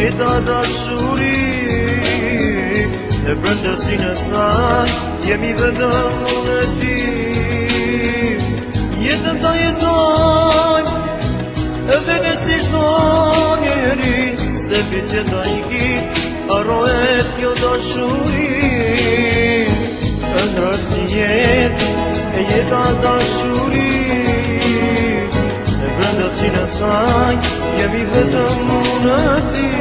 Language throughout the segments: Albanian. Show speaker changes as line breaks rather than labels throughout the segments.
jeta dashuri e brendësinë e saj jemi vetëm unë e ti. Jetën ta jetojmë edhe ne si çdo njeri, se bitjeta i ki harrohet kjo dashuri. Ëndra si jetë e jeta dashuri e brendësinë e saj jemi vetëm unë e ti.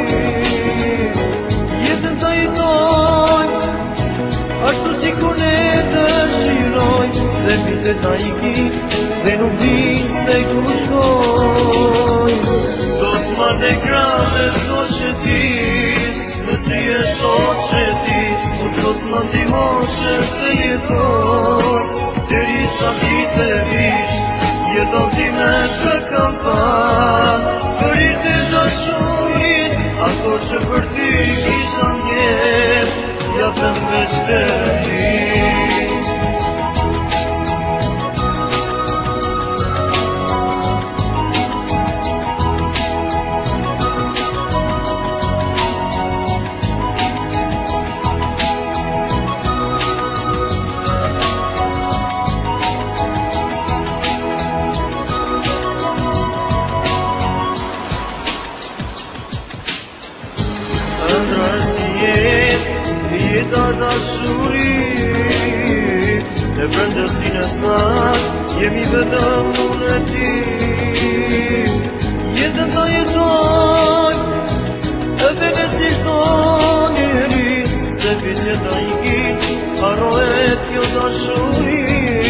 Jetën ta jetojmë ashtu si kur ne dëshirojmë, se bitjeta i ki dhe nuk di se ku shkojmë. Do t'ma ne grave s'do që t'is, në si e sot që t'is, do t'ma ndihmosh që të jetoj, deri sa vite vish, jeton time të kam par, për irte dashuris, ato që për ty kisha njet, japëm me shperit. Ëndra si jeta dashuri e brendësinë e saj jemi vetëm unë e ti. Jetën ta jetojmë edhe ne si çdo njeri, se bitjeta i ki harrohet kjo dashuri.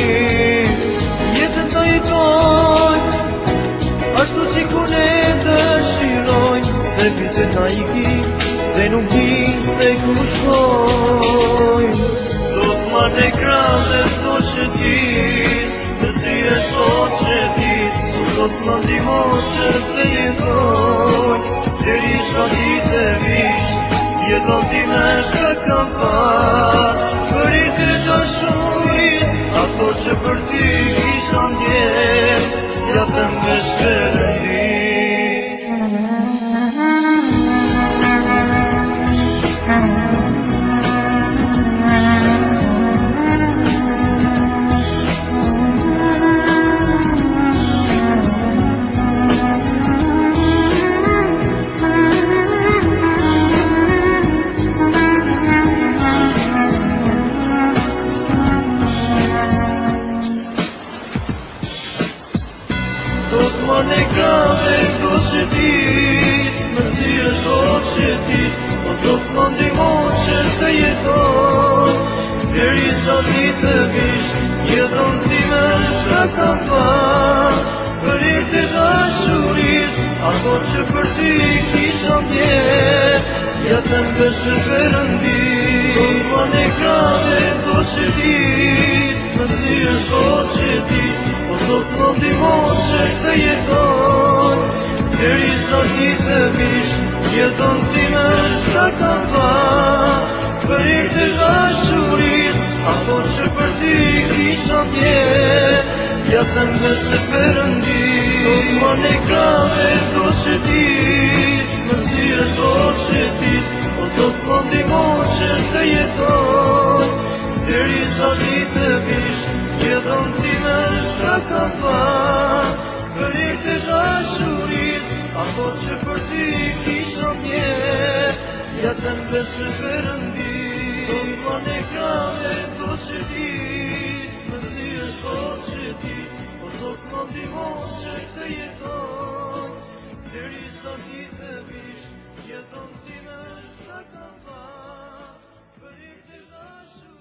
Jetën ta jetojmë ashtu si kur ne dëshirojmë, se bitjeta i ki dhe nuk di se ku shkojmë. Do t'ma ne grave s'do që t'is, në si e sot që t'is, do t'ma ndihmosh që të jetoj, deri sa vite vish, jeton time të kam par, për irte dashuris, ato që për ty kisha ndjet, japëm me shperit. Do t'ma ne grave s'do që t'is, në si e sot që t'is, do t'ma ndihmosh që të jetoj, deri sa vite vish, jeton time të kam par, për irte dashuris, ato që për ty kisha ndjet, jetëm besë Perëndi. Do t'ma ne grave s'do që t'is, në si e sot që t'is, do t'ma ndihmosh që të jetoj, deri sa vite vish, jeton time të kam par, për irte dashuris, ato që për ty kisha ndjet, jetëm besë Perëndi. Do t'ma ne grave s'do që t'is, në si e sot që t'is, do t'ma ndihmosh që të jetoj, deri sa vite vish, jeton time të kam par, për irte dashuris, ato që për ty kisha ndjet, jetëm besë Perëndi. Do t'ma ne grave s'do që t'is, në si e sot që t'is, do t'ma ndihmosh që të jetoj, deri sa vite vish, jeton time të kam par, për irte dashuris.